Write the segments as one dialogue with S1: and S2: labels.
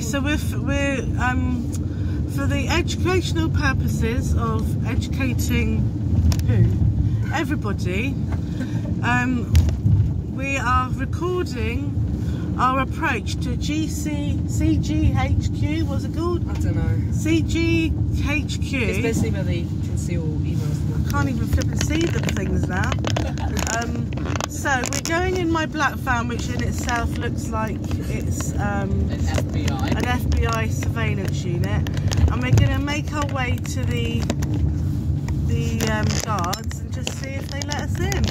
S1: so we're for the educational purposes of educating everybody, we are recording our approach to CGHQ. What's it called?
S2: I don't know.
S1: CGHQ.
S2: It's basically where they can see all emails.
S1: I can't even flip and see the things now. So we're going in my black van, which in itself looks like it's an FBI surveillance unit, and we're going to make our way to the guards and just see if they let us in.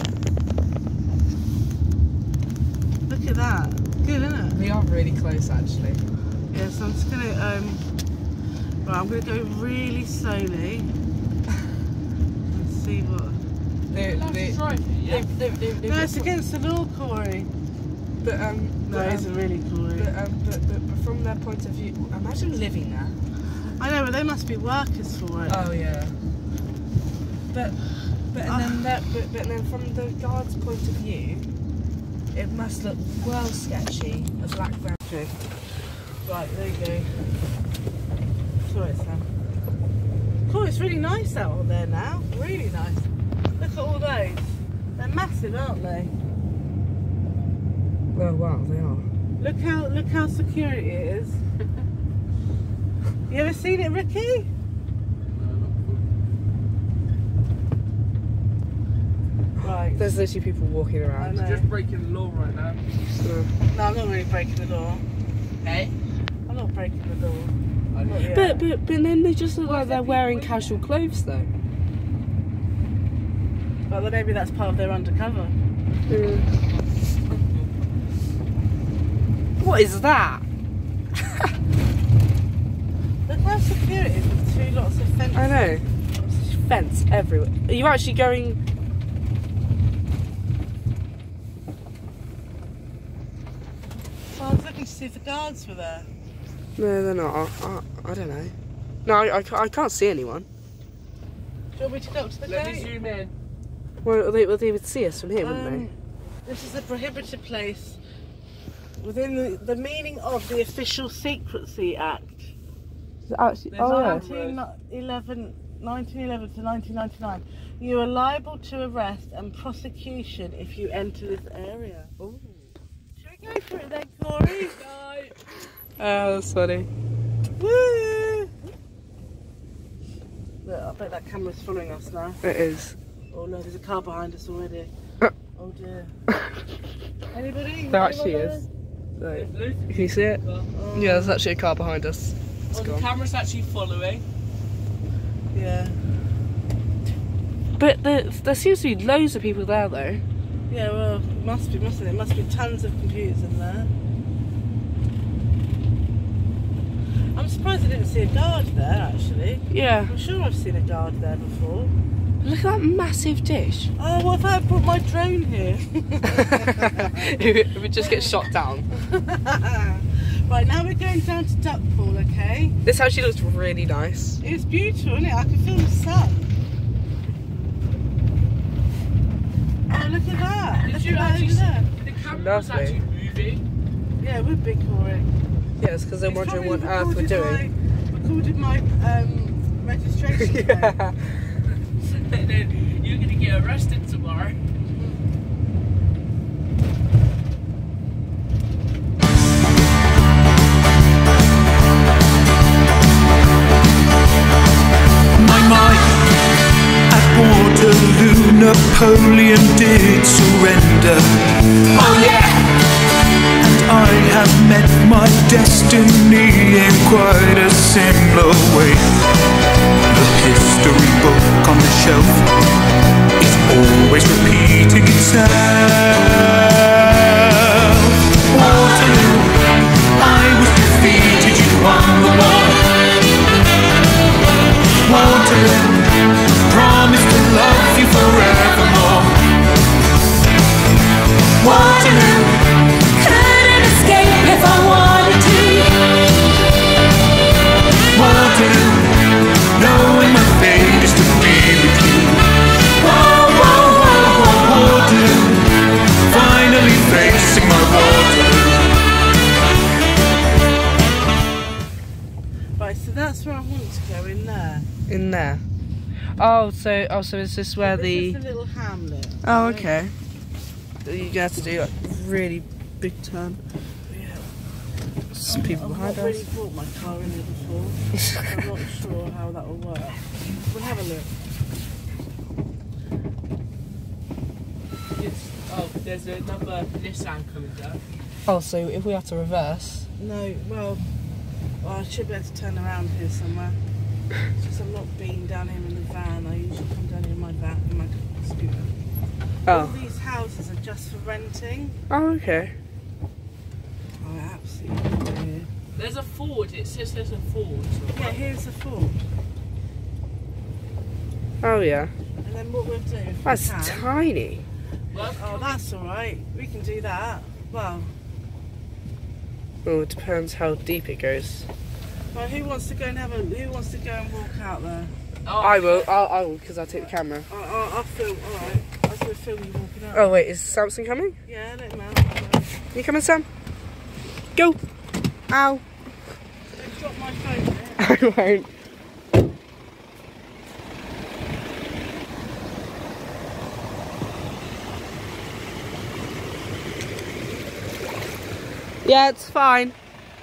S1: Look at that. Good, isn't it?
S2: We are really close, actually.
S1: Yeah, so I'm just going to right, I'm going to go really slowly and see what.
S2: No,
S1: it's against the law, Corey.
S2: But
S1: no, it isn't really, Corey.
S2: But from their point of view, imagine living there.
S1: I know, but they must be workers for it.
S2: Oh yeah. But then from the guard's point of view, it must look well sketchy. A black van.
S1: Okay. Right, there you go. Sorry, Sam. Cool, it's really nice out there now. Really nice. Look at all those. They're massive, aren't they?
S2: Well, wow, they are.
S1: Look how secure it is. You ever seen it, Ricky? Right.
S2: There's literally people walking around.
S3: You're just breaking the law right now.
S1: No, I'm not really breaking the law.
S3: Hey?
S1: I'm not breaking the law.
S2: But then they just look like they're wearing casual clothes though.
S1: Well, then maybe that's part of their undercover.
S2: What is that?
S1: Look how secure it is with two lots of fences.
S2: I know. Fence everywhere. Are you actually going?
S1: Well, I was looking to see if the guards were there.
S2: No, they're not. I don't know. No, I can't see anyone.
S1: Do you want me to go up to the gate?
S3: Let me zoom in.
S2: Well, they would see us from here, wouldn't they?
S1: This is a prohibited place within the meaning of the Official Secrecy Act.
S2: Actually,
S3: oh yeah.
S1: 1911 to 1999. You are liable to arrest and prosecution if you enter this area. Ooh. Should we go for it then, Corey?
S2: Oh, that's funny.
S1: Woo! Look, I bet that camera's following us now.
S2: It is.
S1: Oh no, there's a car behind us already. Oh dear. Anybody?
S2: There actually is. So, can you see it?
S1: Oh.
S2: Yeah, there's actually a car behind us. It's
S3: The
S2: gone.
S3: camera's actually following.
S1: Yeah.
S2: But there seems to be loads of people there though.
S1: Yeah, well, mustn't it? There must be tons of computers in there. I'm surprised I didn't see a guard there, actually.
S2: Yeah.
S1: I'm sure I've seen a guard there before.
S2: Look at that massive dish.
S1: Oh, what if I brought my drone here?
S2: It would just get shot down.
S1: Right, now we're going down to Duckpool, okay?
S2: This actually looks really nice.
S1: It's beautiful, isn't it? I can feel the sun. Oh, look at that. Look at that over there.
S3: The camera's actually moving.
S1: Yeah, it would be, Corey.
S2: Yeah, it's because they're
S1: It's
S2: wondering what
S1: probably
S2: earth we're doing.
S1: Recorded my registration.
S2: Yeah.
S3: And then you're going to get arrested tomorrow.
S4: My, at Waterloo, Napoleon did surrender. Oh yeah! And I have met my destiny in quite a similar way. The history book on the shelf is always repeating itself. Waterloo, I was defeated, you won the war. Waterloo, promise to love you forevermore. Waterloo, couldn't escape if I wanted to. Waterloo, knowing my fate is to be with you. Whoa, whoa, whoa, whoa, Waterloo,
S1: that's where I want to go, in there.
S2: In there. Oh, so is this where
S1: This
S2: the?
S1: is the little hamlet.
S2: Oh,
S1: right?
S2: okay. You have to do like really big turn.
S1: Yeah.
S2: Some people
S1: I've
S2: behind
S1: not really
S2: us.
S1: brought my car in here before. So I'm not sure how that will work. We'll have a look.
S3: Oh, there's another Nissan coming down.
S2: Oh, so if we have to reverse.
S1: No, well, I should be able to turn around here somewhere. Because I'm not being down here in the van. I usually come down here in my van, in my scooter. All
S2: Oh.
S1: these houses are just for renting.
S2: Oh, okay.
S1: Oh, I absolutely love it here.
S3: There's a Ford. It says there's a Ford.
S1: Yeah, here's the Ford.
S2: Oh yeah.
S1: And then what we'll do, if we
S2: That's
S1: can,
S2: tiny.
S3: Well,
S1: oh, that's all right. We can do that. Well,
S2: Oh, it depends how deep it goes.
S1: well, who wants to go and walk out there?
S2: I will. I will because I'll take the camera.
S1: I'll film. All right. I was going to film you walking out.
S2: Oh wait, is Samson coming?
S1: Yeah, let him out.
S2: You coming, Sam? Go. Ow.
S1: Don't drop my phone there.
S2: I won't. Yeah, it's fine.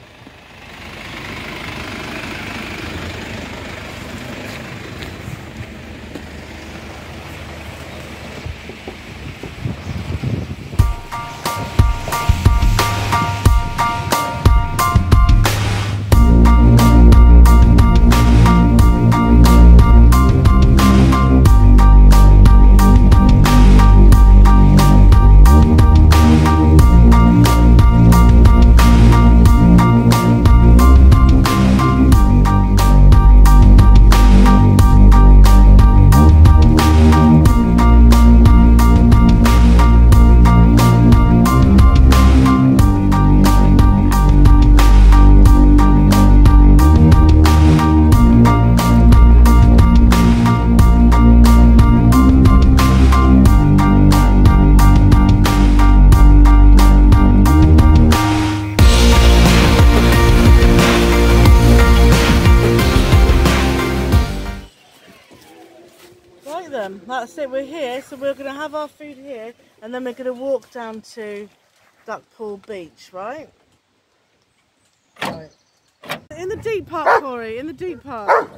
S1: Right then, that's it. We're here, so we're going to have our food here, and then we're going to walk down to Duckpool Beach, right?
S2: Right.
S1: In the deep part, Corey. In the deep part.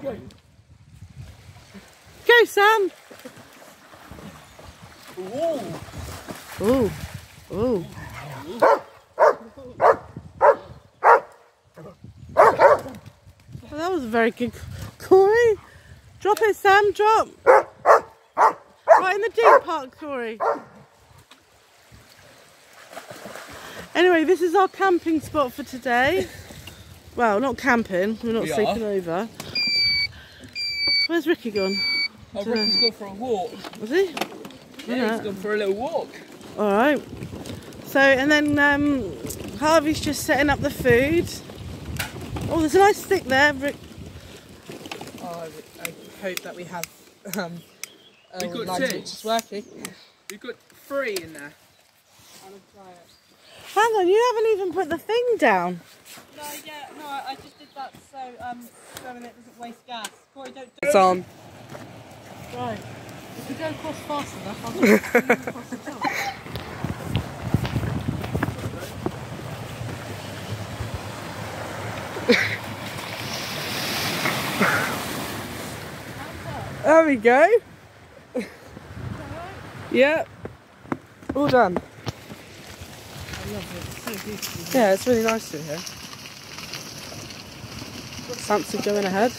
S1: Go, Sam.
S3: Ooh.
S1: Ooh. Ooh. Well, that was very good, Corey. Drop it, Sam. Drop. Right in the deep part, Corey. Anyway, this is our camping spot for today. Well, not camping. We're not sleeping over. Where's Ricky gone?
S3: Oh, Ricky's gone for a walk.
S1: Was he?
S3: Yeah, he's gone for a little walk.
S1: All right. So, and then Harvey's just setting up the food. Oh, there's a nice stick there, Rick.
S2: Oh, I hope that we have
S3: We got
S2: light
S3: two.
S2: which is working.
S3: We've got 3 in there.
S1: Hang on, you haven't even put the thing down.
S5: No, I just did that so so it doesn't waste gas. Corey, don't do
S2: It's on.
S1: Right. If we go across fast enough, I'll just across the top.
S2: There we go. Yep. All done.
S1: I love it. It's so beautiful.
S2: Yeah, it's really nice in here. Samson going ahead.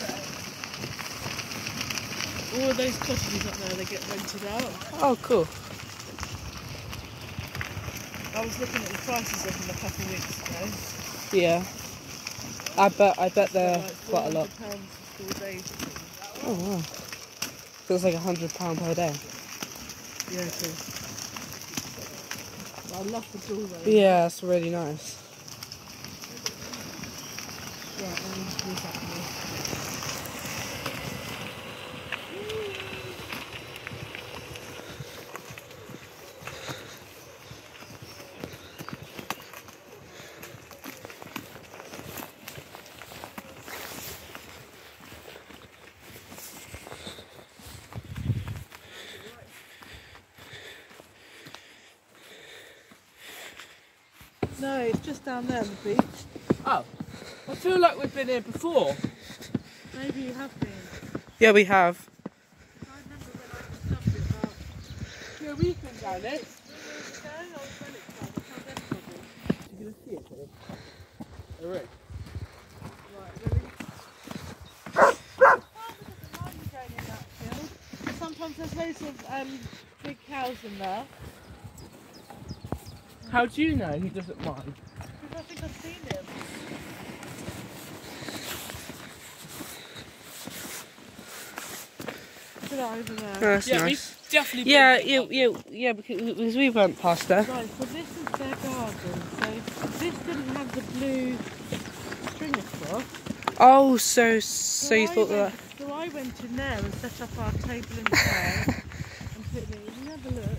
S1: All of those cottages up there, they get rented out.
S2: Oh, cool.
S1: I was looking at the prices of them a couple of weeks ago.
S2: Yeah. I bet they're
S1: Like
S2: quite a lot.
S1: £400 for 4 days.
S2: Oh wow. So it's like £100 per day.
S1: Yeah, it is. I love the doorway.
S2: Yeah, it's really nice.
S1: Yeah, exactly. No, it's just down there on the beach.
S3: Oh, I feel like we've been here before.
S1: Maybe you have been.
S2: Yeah, we have.
S1: I remember when I discovered it about
S3: Yeah, we've been down it.
S1: 3 years ago. I was well excited. I told everybody.
S3: You're going to see it, Paul? Alright.
S1: Right, ready? Oh, there's a line going in that field. Sometimes there's loads of big cows in there.
S3: How do you know he doesn't mind?
S1: Because I think I've seen him. Look at that over there.
S2: That's
S3: Yeah,
S2: nice.
S3: we've definitely
S2: Yeah,
S3: been
S2: yeah, because we went past there.
S1: Right, so this is their garden. So this didn't have the blue string across.
S2: Oh, so you thought that?
S1: So I went in there and set up our table and chair and put me. Have a look.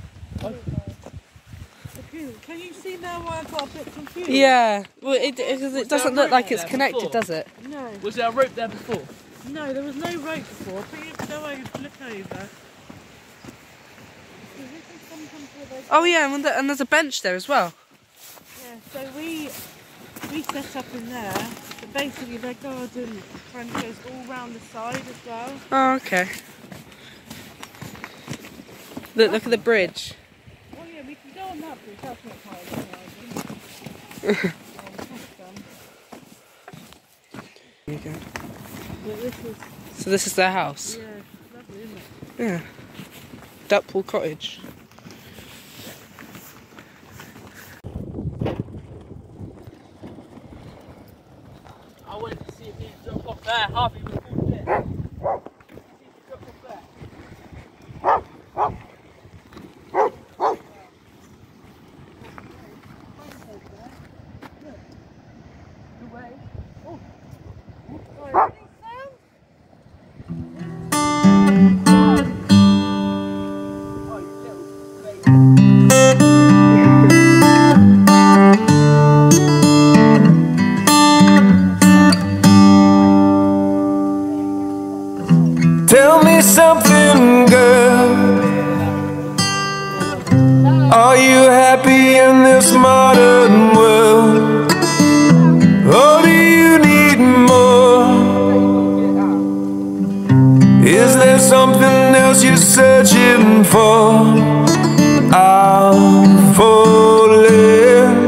S1: Can you see now why I got a bit confused?
S2: Yeah, well, it doesn't look like it's
S3: there
S2: connected,
S3: before?
S2: does it?
S1: No.
S3: Was there a rope there before?
S1: No, there was no rope before. But you go over, look over.
S2: Oh yeah, and there's a bench there as well.
S1: Yeah, so we set up in there, but basically their garden kind of goes all round the side as well.
S2: Oh, okay. Look at the bridge.
S1: Oh yeah, we can go on that bridge. That's not part of the garden.
S2: There you go.
S1: But this is,
S2: So this is their house.
S1: yeah, lovely, isn't it?
S2: Yeah. Duckpool Cottage.
S3: I wanted to see if he'd drop off there. Harvey was called there. See if he'd drop off there.
S4: Tell me something, girl. Are you happy in this modern world? Or do you need more? Is there something else you're searching for? I'm falling.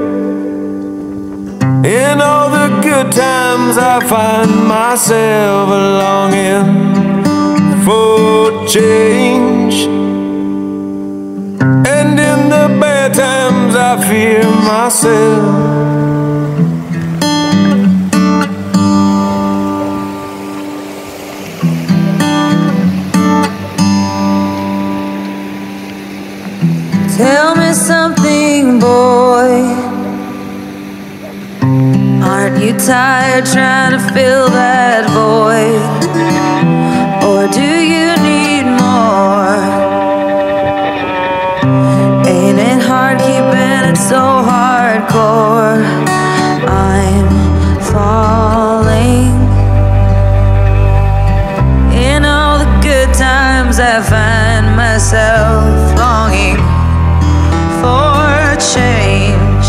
S4: In all the good times I find myself longing for change, and in the bad times I fear myself.
S6: Tell me something, boy. Aren't you tired trying to fill that void? Or do you need more? Ain't it hard keeping it so hardcore? I'm falling. In all the good times I find myself longing for change,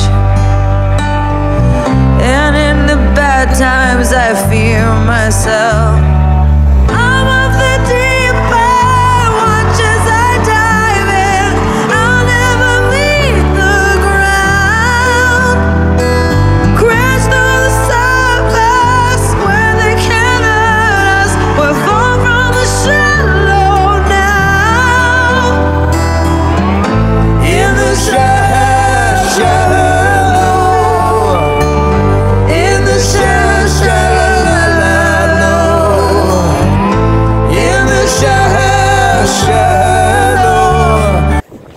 S6: and in the bad times I fear myself. I'm of the deep end, watch as I dive in. I'll never meet the ground. Crash through the surface where they can't hurt us. We're far from the shallow now. In the shallow, in the shallow, in the shallow.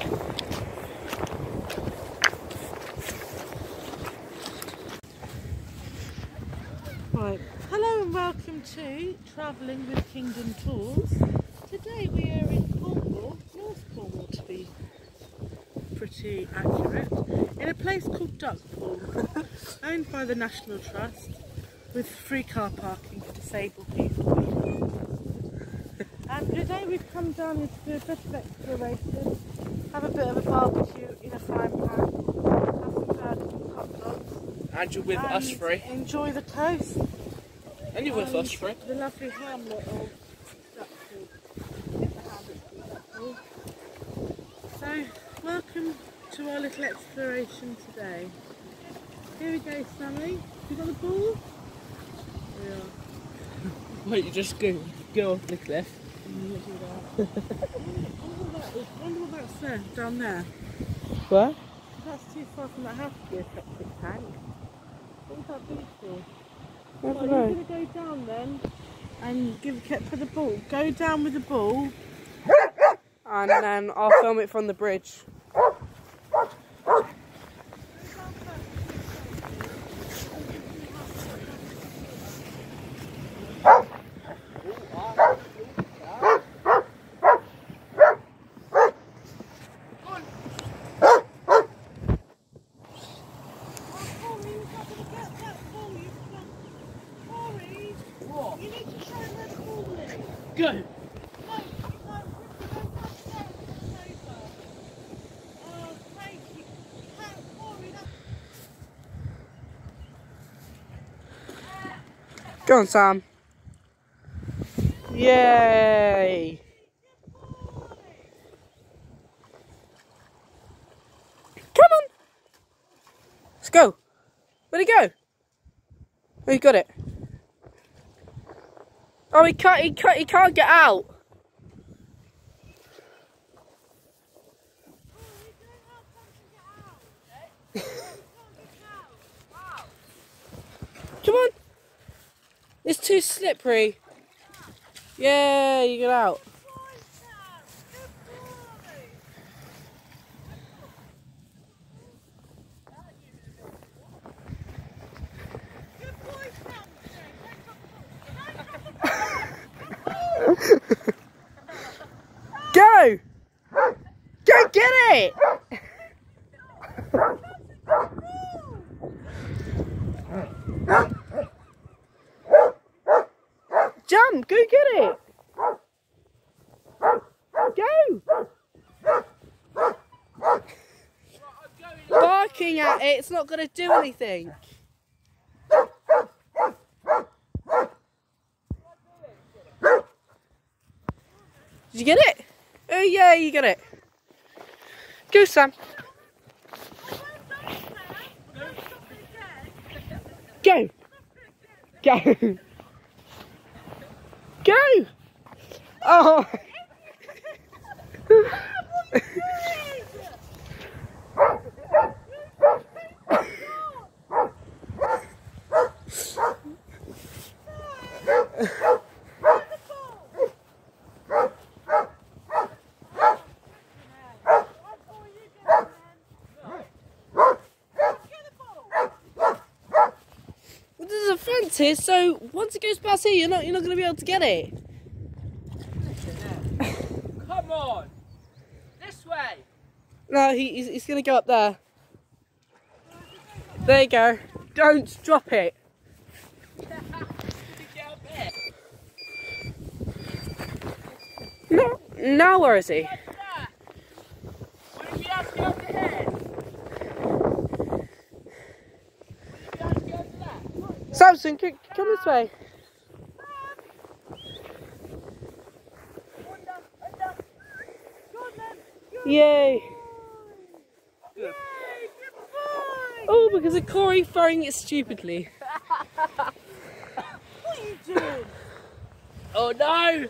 S1: Right, hello and welcome to Travelling with Kingdom Tours. Today we are in Cornwall, North Cornwall to be pretty accurate, in a place called Duckpool, owned by the National Trust, with free car parking for disabled people. And today we've come down here to do a bit of exploration, have a bit of a barbecue in a frying pan, have some had hot dogs.
S3: And you're with us three.
S1: Enjoy the coast.
S3: And you're with us three.
S1: The lovely hamlet of Duckpool. So, welcome to our little exploration today. Here we go, Sammy. You got the ball? Yeah.
S3: Wait, you just go off the cliff.
S1: I wonder what that's there, down there.
S3: What?
S1: That's too far from that house to be a septic tank. What would that be for?
S3: I
S1: Well,
S3: don't
S1: you're
S3: know.
S1: going to go down then and give a kick for the ball. Go down with the ball.
S2: And then I'll film it from the bridge.
S3: Go!
S2: Go on, Sam. Yay! Come on! Let's go. Where'd he go? Oh, he got it. Oh, he can't get out. Come on. It's too slippery. Yeah, you get out. Go! Go get it! Jump! Go get it! Go! Barking at it, it's not going to do anything. Did you get it? Oh yeah, you got it. Go, Sam. Go. Go. Go. Oh. There's a fence here, so once it goes past here, you're not going to be able to get it.
S3: Come on! This way!
S2: No, he's going to go up there. There you go. Don't drop it. No, now where is he? Samson, come this way. Yay! Oh, because of Corey throwing it stupidly.
S1: What are you doing?
S3: Oh no!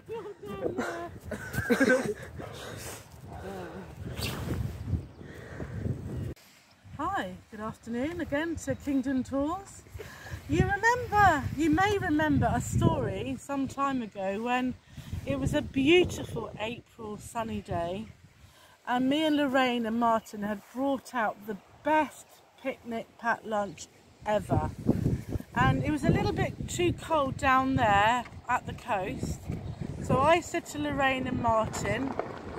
S1: Hi, good afternoon again to Kingdom Tours. You may remember a story some time ago when it was a beautiful April sunny day and me and Lorraine and Martin had brought out the best picnic packed lunch ever. And it was a little bit too cold down there at the coast. So I said to Lorraine and Martin,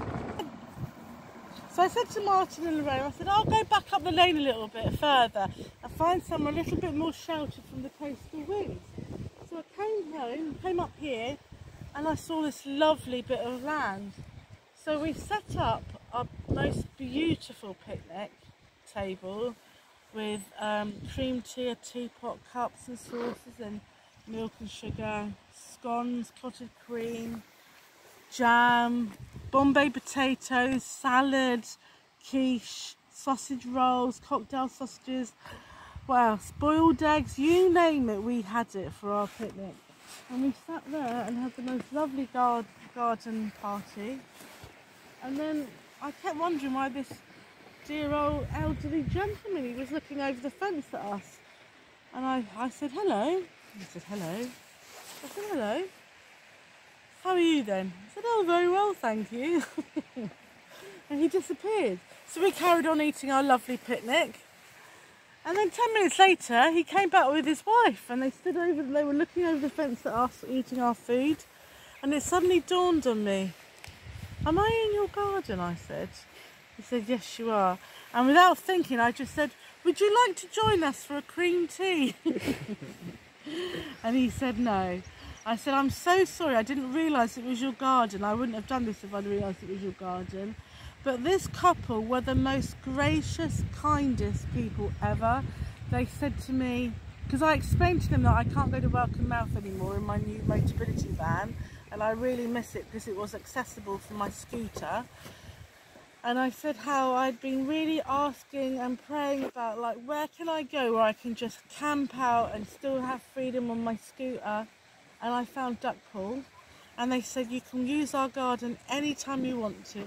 S1: I said, I'll go back up the lane a little bit further and find somewhere a little bit more sheltered from the coastal winds. So I came up here and I saw this lovely bit of land. So we set up our most beautiful picnic table with cream tea, a teapot, cups and saucers, and milk and sugar, scones, clotted cream, jam, Bombay potatoes, salad, quiche, sausage rolls, cocktail sausages, what else, boiled eggs, you name it, we had it for our picnic. And we sat there and had the most lovely garden party. And then I kept wondering why this dear old elderly gentleman, he was looking over the fence at us. And I said, hello. He said, hello. I said, hello. How are you then? I said, oh, very well, thank you. And he disappeared. So we carried on eating our lovely picnic. And then 10 minutes later, he came back with his wife, and they were looking over the fence at us, eating our food. And it suddenly dawned on me, am I in your garden? I said. He said, yes, you are. And without thinking, I just said, would you like to join us for a cream tea? And he said no. I said, I'm so sorry, I didn't realise it was your garden. I wouldn't have done this if I'd realised it was your garden. But this couple were the most gracious, kindest people ever. They said to me, because I explained to them that I can't go to Welcome Mouth anymore in my new Motability van, and I really miss it because it was accessible from my scooter. And I said how I'd been really asking and praying about, like, where can I go where I can just camp out and still have freedom on my scooter. And I found Duckpool, and they said you can use our garden anytime you want to.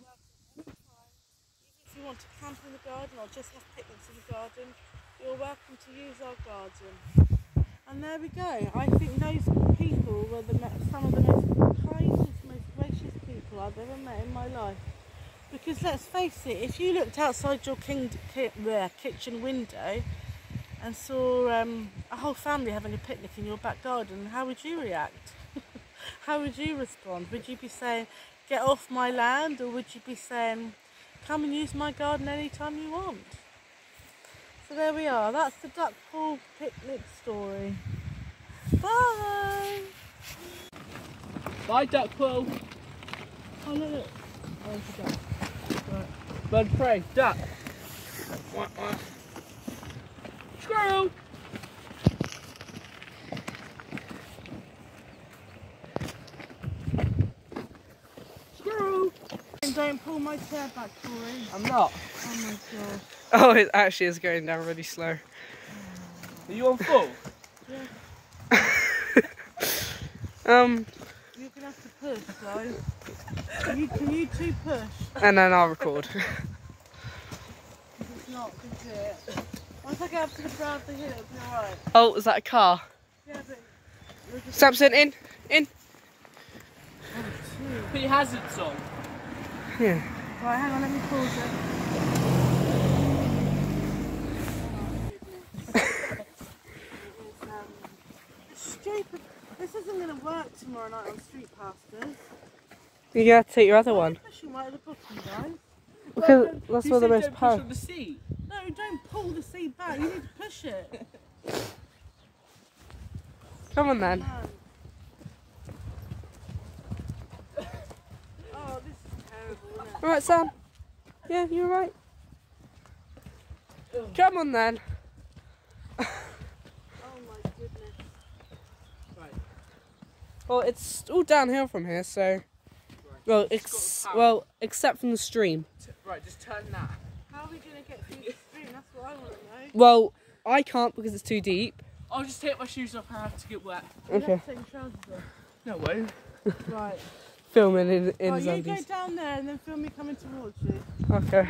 S1: If you want to camp in the garden or just have picnics in the garden, you're welcome to use our garden. And there we go. I think those people were some of the most kindest, most gracious people I've ever met in my life. Because let's face it, if you looked outside your kitchen window and saw a whole family having a picnic in your back garden, how would you react? How would you respond? Would you be saying, get off my land, or would you be saying, come and use my garden anytime you want? So there we are, that's the Duckpool picnic story. Bye!
S3: Bye, Duckpool.
S1: Oh, look. Oh, it's a duck. Right.
S3: Bird of prey, duck. Squirrel.
S1: Squirrel! Don't pull my chair back, Corey.
S3: I'm not.
S1: Oh my god.
S2: Oh, it actually is going down really slow.
S3: Are you on full?
S1: Yeah. You're gonna have to push, guys. Can you two push?
S2: And then I'll record.
S1: It's not, is it? Once I get up to the brow of the hill, it'll be alright.
S2: Oh, is that a car?
S1: Yeah, but we're just
S2: Samson, in.
S3: Put your hazards on.
S2: Yeah.
S1: right, hang on, let me pause it. It's stupid. This isn't going to work tomorrow night on Street Pastors.
S2: You gotta take your other one.
S1: I'm pushing right at the bottom, guys.
S2: Because that's
S3: You
S2: where the
S3: said
S2: most
S3: don't push
S2: power.
S3: on the seat.
S1: No, don't pull the seat back. You need to push it.
S2: Come on then.
S1: No. Oh, this is terrible, isn't it?
S2: Alright, Sam. Yeah, you alright? Come on then.
S1: Oh my goodness.
S3: Right.
S2: Well, it's all downhill from here, so. Well, except from the stream.
S3: Right, just turn that.
S1: How are we going to get through the stream? That's what I want to know.
S2: Well, I can't because it's too deep.
S3: I'll just take my shoes off and I have to get wet.
S1: You
S2: Okay.
S1: have to take your trousers off.
S3: No, I won't.
S1: Right.
S2: Filming in
S1: Oh,
S2: his
S1: you
S2: undies.
S1: go down there and then film me coming towards you.
S2: Okay.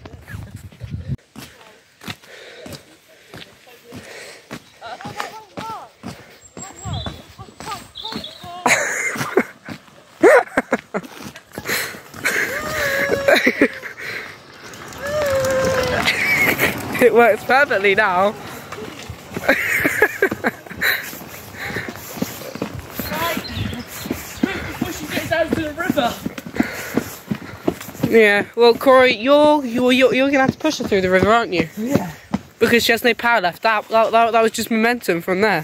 S2: It works perfectly now.
S3: Before she gets down to the river.
S2: Yeah. Well, Corey, you're gonna have to push her through the river, aren't you?
S3: Yeah.
S2: Because she has no power left. That was just momentum from there.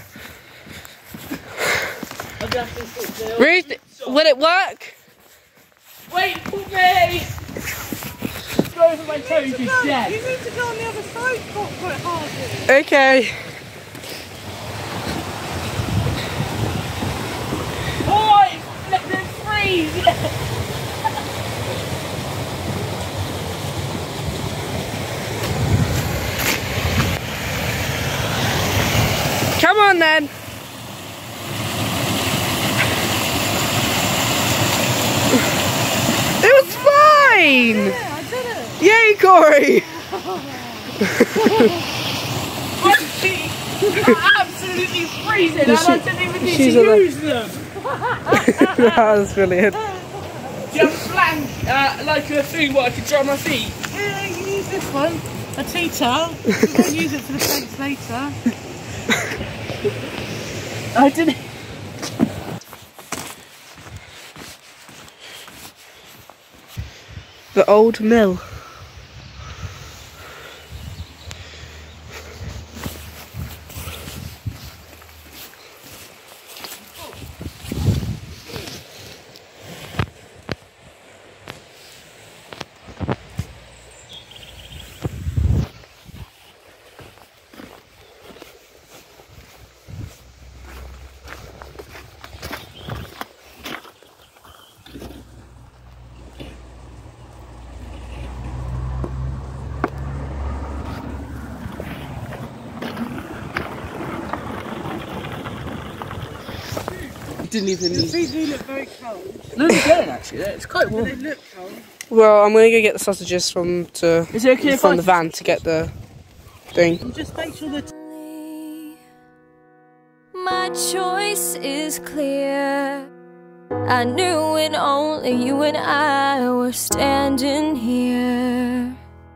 S3: I'm gonna have to sit still.
S2: Ruth, will it work?
S3: Wait for me! go over my toes, you're dead.
S1: You need to go on the other side quite hard.
S2: Okay.
S3: Boy, let them freeze.
S2: Come on then. It was fine.
S1: Yeah, I did it.
S2: Yay, Corey.
S3: I'm absolutely freezing and I didn't even need
S2: She's
S3: to
S2: a-
S3: use them.
S2: That was brilliant.
S3: Do you have a blank, like a thing where I could dry my feet?
S1: Yeah, you can use this one. A tea towel. You can use it for the plates later.
S3: I didn't.
S2: The old mill.
S3: Didn't even
S1: Your feet do look very cold.
S3: No, they don't actually. It's quite warm.
S1: They look cold.
S2: Well, I'm gonna go get the sausages from
S3: Is it okay if
S2: the van to get the thing.
S1: And just make sure that.
S6: My choice is clear. I knew when only you and I were standing here.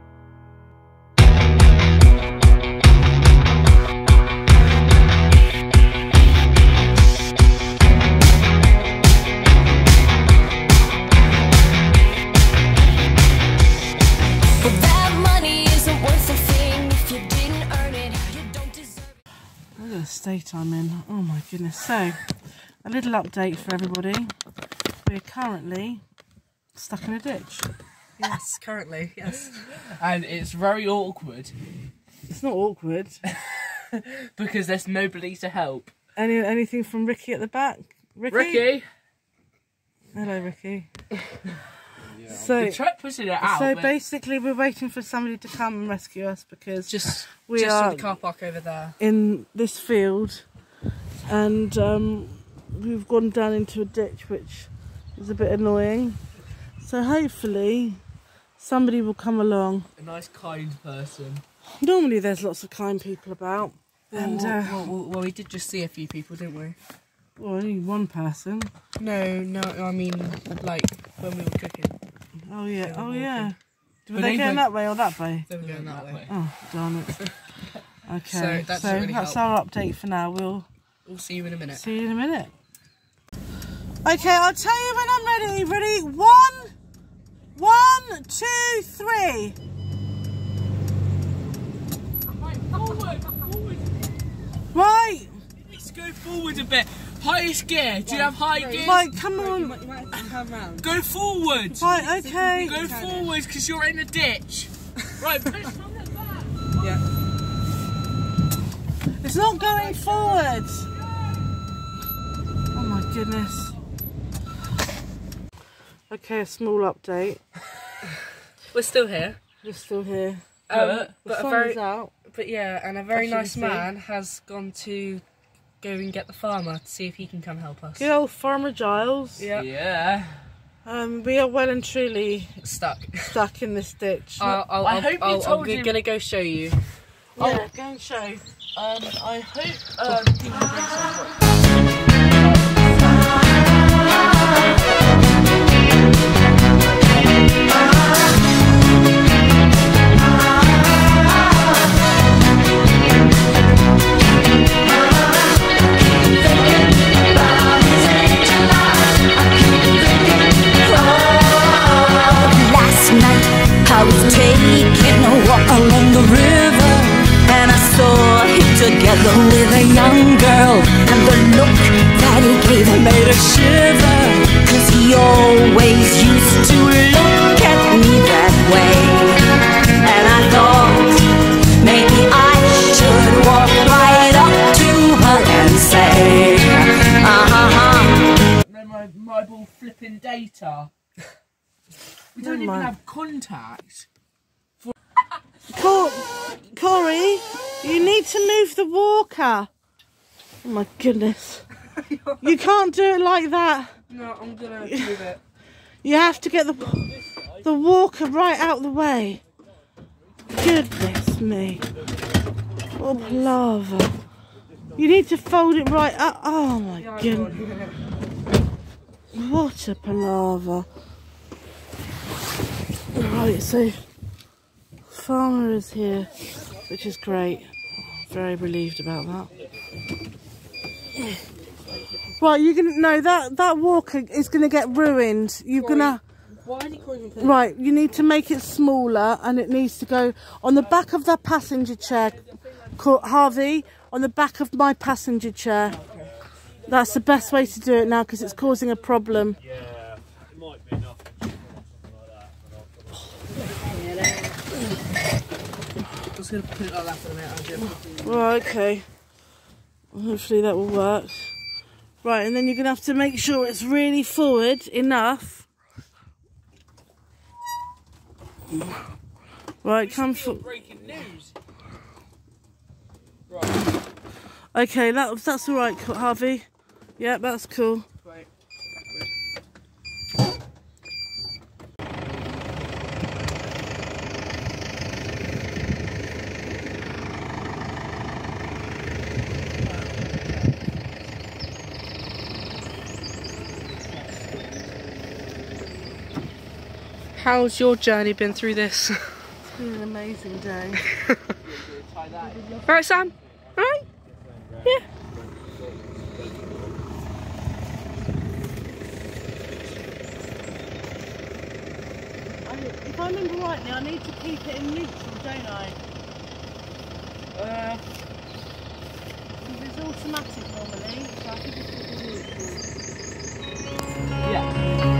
S6: But that money isn't worth a thing if you didn't earn it. You don't deserve it.
S1: Look at the state I'm in. Oh my goodness. So, a little update for everybody. We're currently stuck in a ditch.
S2: Yes, currently, yes.
S3: And it's very awkward
S1: It's not awkward.
S3: because there's nobody to help.
S1: Anything from Ricky at the back?
S3: Ricky?
S1: Hello, Ricky. So,
S3: We tried pushing it out.
S1: so
S3: but
S1: basically, we're waiting for somebody to come and rescue us because
S2: Just
S1: we
S2: just
S1: are
S2: in the car park over there.
S1: in this field, and we've gone down into a ditch, which is a bit annoying. So hopefully, somebody will come along.
S3: a nice, kind person.
S1: Normally, there's lots of kind people about, and
S2: Well, we did just see a few people, didn't we?
S1: well, only one person.
S2: No, I mean, like, when we were cooking.
S1: Oh yeah, oh
S2: walking.
S1: yeah. Were
S3: But
S1: they
S3: they
S1: going
S3: went-
S1: that way or that way?
S2: They were going that way.
S1: Oh, darn it. Okay,
S2: So that doesn't really help.
S1: our update for now. We'll
S2: We'll see you in a minute.
S1: see you in a minute. Okay, I'll tell you when I'm ready. Ready? 1, 2, 3.
S3: Forward!
S1: Right,
S3: Let's go forward a bit. Highest gear. Do you have high gear?
S1: right, come on.
S2: You might have to turn round.
S3: Go forward.
S1: Right, okay.
S3: Go forward because you're in a ditch. Right, push from the back.
S2: Yeah.
S1: It's not going forward. Oh my goodness. Okay, a small update.
S2: We're still here.
S1: We're still here.
S3: But
S1: The
S2: a
S1: sun
S2: very,
S1: is out.
S2: but yeah, and a very
S1: As you
S2: nice
S1: can see.
S2: man has gone to go and get the farmer to see if he can come help us.
S1: Good old Farmer Giles.
S2: Yeah.
S3: yeah.
S1: We are well and truly
S2: Stuck.
S1: stuck in this ditch.
S3: I hope he told you-
S2: I'm gonna go show you.
S1: Yeah, go and show.
S3: I hope he can bring some.
S6: Last night I was taking a walk along the river, and I saw him together with a young girl, and the look that he gave her made her shiver, 'cause he always used to look at me that way.
S3: meter. We don't even have contact.
S1: Corey, you need to move the walker. Oh my goodness. You can't do it like that.
S2: No, I'm gonna move it.
S1: You have to get the walker right out the way. Goodness me. What a palaver. You need to fold it right up. Oh my goodness. What a palaver. Right, so Farmer is here, which is great. Very relieved about that. Right, you're gonna no that walker is gonna get ruined. You're gonna right. You need to make it smaller, and it needs to go on the back of that passenger chair. Harvey, on the back of my passenger chair. That's the best way to do it now because it's causing a problem.
S7: Yeah, it might be enough.
S2: I'm just gonna put it like that for a minute.
S1: Right, okay. Hopefully that will work. Right, and then you're going to have to make sure it's really forward enough. Right, come forward.
S3: Breaking news.
S1: Right. Okay, that's all right, Harvey. Yeah, that's cool.
S2: Right. How's your journey been through this?
S1: It's been an amazing day.
S2: Right, Sam? Right? Yeah.
S1: If I remember rightly, I need to keep it in neutral, don't I? Because it's automatic normally, so I think it's going to be neutral.
S3: Yeah.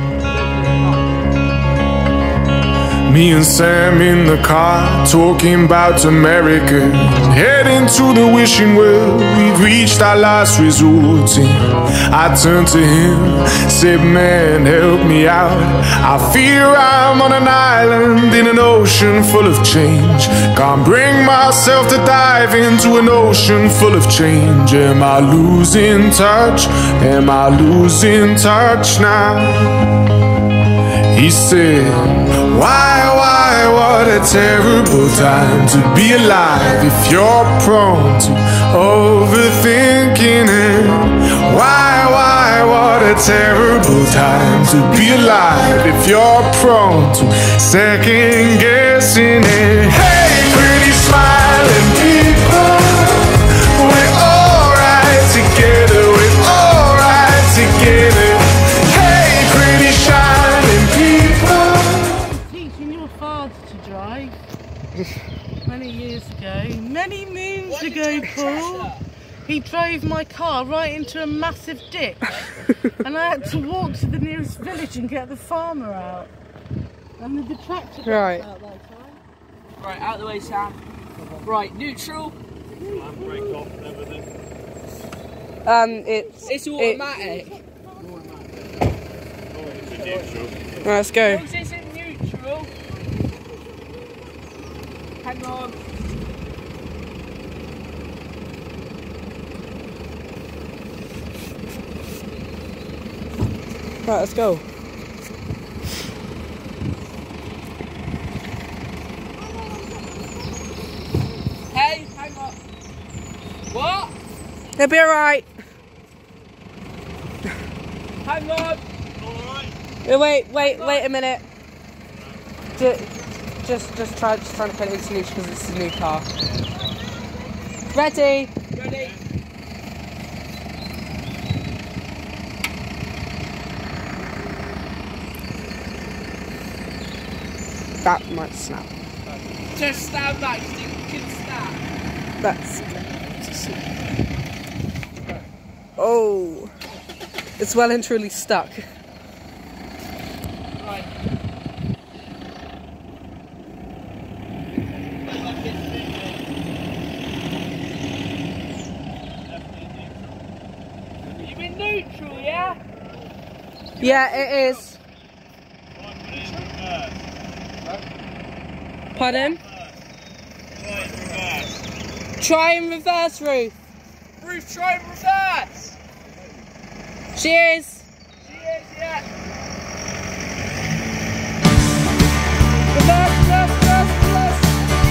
S4: Me and Sam in the car, talking about America, heading to the wishing well. We've reached our last resort. And I turned to him, said, man, help me out. I fear I'm on an island in an ocean full of change. Can't bring myself to dive into an ocean full of change. Am I losing touch? Am I losing touch now? He said, why, what a terrible time to be alive if you're prone to overthinking it. Why, what a terrible time to be alive if you're prone to second guessing it. Hey, pretty smiling people, we're alright together, we're alright together. Hey, pretty shining people.
S1: Teaching your father to drive many years ago, many moons ago, Paul. He drove my car right into a massive ditch, and I had to walk to the nearest village and get the farmer out. And the tractor
S2: Right.
S1: out that time.
S3: Right, out the way, Sam. Right, neutral.
S7: Brake off and everything.
S3: It's automatic.
S7: It's a neutral.
S2: Right, let's go.
S3: Is this in neutral? Hang on.
S2: Right, let's go.
S3: Hey, hang on. What?
S2: They'll be alright.
S3: Hang on.
S2: Wait a minute. Just trying to put it into neutral because it's a new car. Ready?
S3: Ready?
S2: That might snap.
S3: Just stand back so you can snap.
S2: That's. Oh, it's well and truly stuck.
S3: Right. You in neutral, yeah?
S2: Yeah, it is.
S5: Pardon? Try and reverse, Ruth.
S3: Ruth, try and reverse.
S5: She is.
S3: She is, yeah.
S5: Reverse, reverse, reverse, reverse.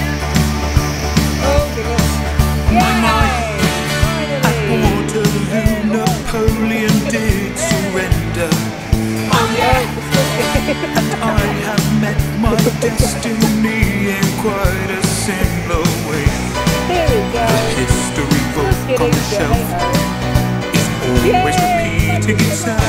S5: Oh, goodness. Yay!
S8: Waterloo, Napoleon did surrender. And I have met my destiny in quite a similar way.
S5: Here we go.
S8: The history book on the shelf is always repeating itself.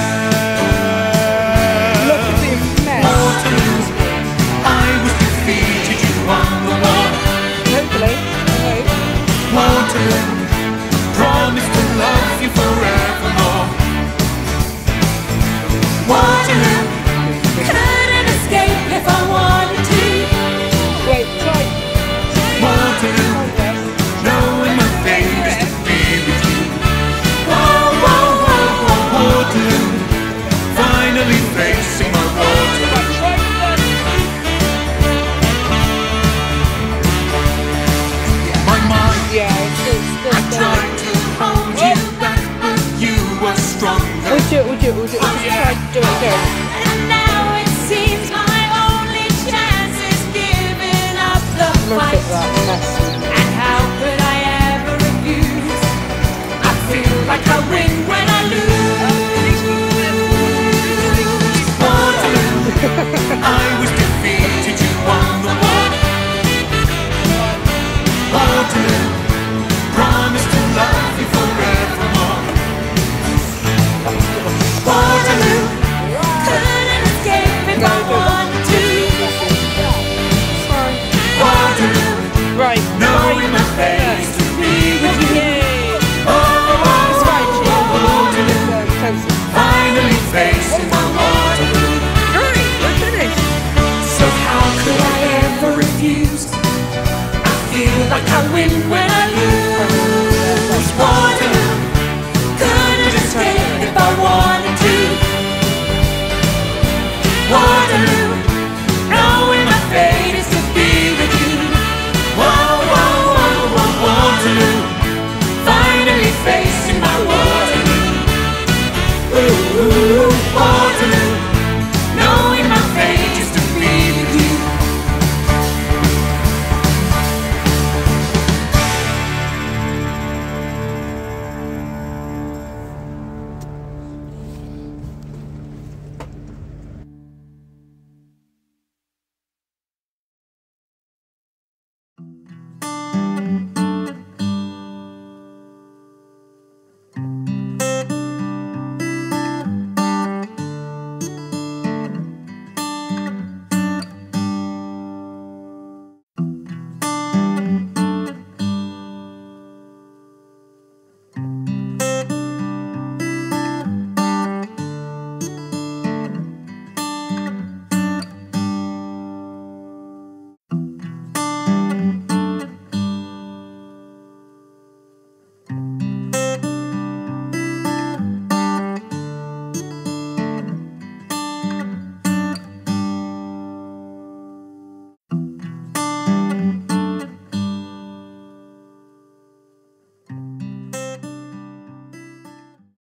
S5: Look at this mess.
S8: Waterloo, I was defeated, you won the war.
S5: Hopefully.
S8: Waterloo, promise to love you forevermore. Waterloo,
S6: Couldn't escape if I wanted to.
S5: Wait, try.
S8: Waterloo, knowing my fate is to be with you. Whoa, whoa, whoa, whoa, Waterloo, finally facing my Waterloo. My mind,
S5: Yeah, it's still
S8: I tried to hold you back, but you were stronger.
S5: We'll do it. Just try to do it again.
S6: And now it seems my only chance is giving up the
S5: Look
S6: fight.
S5: at that mess.
S6: And how could I ever refuse? I feel like a ring